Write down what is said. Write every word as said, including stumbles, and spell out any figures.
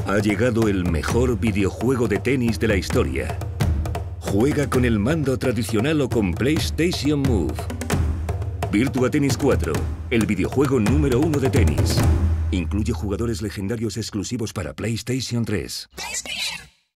Ha llegado el mejor videojuego de tenis de la historia. Juega con el mando tradicional o con PlayStation Move. Virtua Tennis cuatro, el videojuego número uno de tenis. Incluye jugadores legendarios exclusivos para PlayStation tres.